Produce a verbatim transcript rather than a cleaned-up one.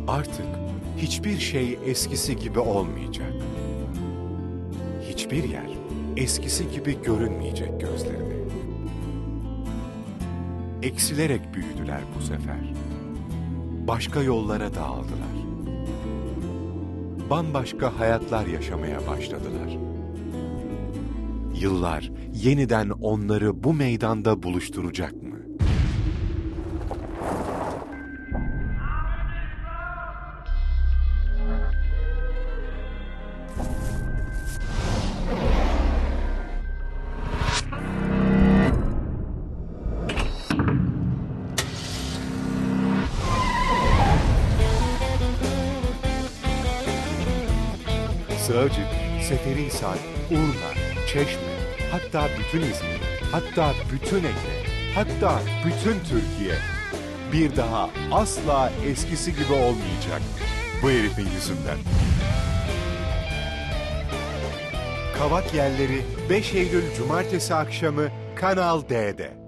Artık hiçbir şey eskisi gibi olmayacak. Hiçbir yer eskisi gibi görünmeyecek gözlerine. Eksilerek büyüdüler bu sefer. Başka yollara dağıldılar. Bambaşka hayatlar yaşamaya başladılar. Yıllar yeniden onları bu meydanda buluşturacak mı? Sığacık, Seferihisar, Urla, Çeşme, hatta bütün İzmir, hatta bütün Ege, hatta bütün Türkiye bir daha asla eskisi gibi olmayacak bu herifin yüzünden. Kavak Yelleri beş Eylül Cumartesi akşamı Kanal D'de.